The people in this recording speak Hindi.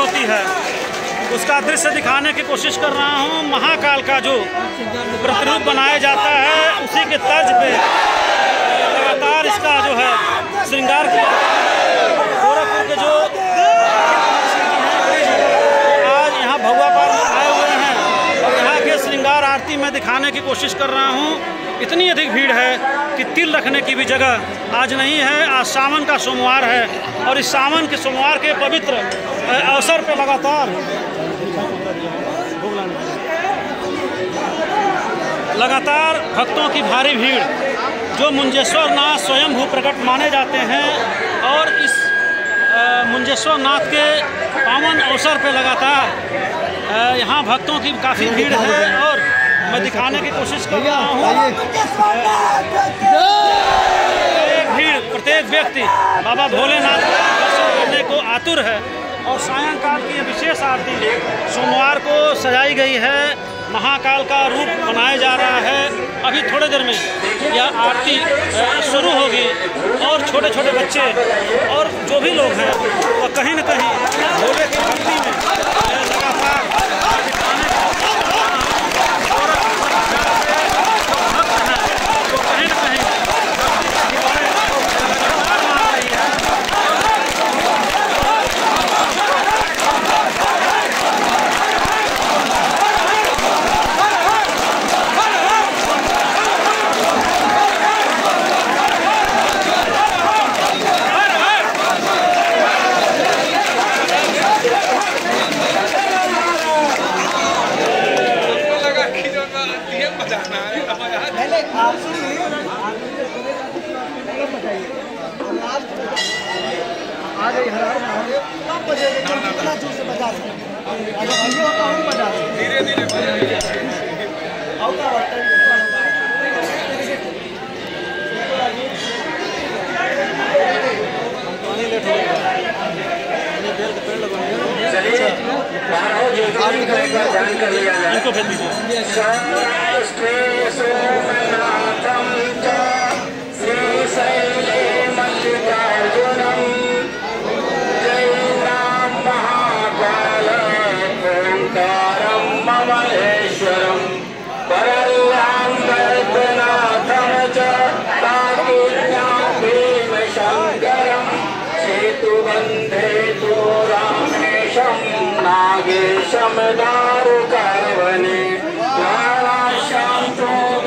होती है उसका दृश्य दिखाने की कोशिश कर रहा हूँ। महाकाल का जो प्रतिरूप बनाया जाता है उसी के तर्ज पे लगातार इसका जो है श्रृंगार किया। गोरखपुर के जो आज यहाँ भगवा पार आए हुए हैं और यहाँ के श्रृंगार आरती में दिखाने की कोशिश कर रहा हूँ। इतनी अधिक भीड़ है कि तिल रखने की भी जगह आज नहीं है। आज सावन का सोमवार है और इस सावन के सोमवार के पवित्र अवसर पे लगातार भक्तों की भारी भीड़ जो मुंजेश्वर नाथ स्वयंभू प्रकट माने जाते हैं और इस मुंजेश्वर नाथ के पावन अवसर पे लगातार यहाँ भक्तों की काफ़ी भीड़ है और मैं दिखाने की कोशिश कर रहा हूँ। प्रत्येक व्यक्ति बाबा भोलेनाथ के दर्शन करने को आतुर है और सायंकाल की यह विशेष आरती सोमवार को सजाई गई है। महाकाल का रूप बनाया जा रहा है। अभी थोड़ी देर में यह आरती शुरू होगी और छोटे छोटे बच्चे और जो भी लोग हैं वह कहीं न कहीं भोले की भक्ति में लगातार इनको भेज दीजिए। नागेशम दारुणम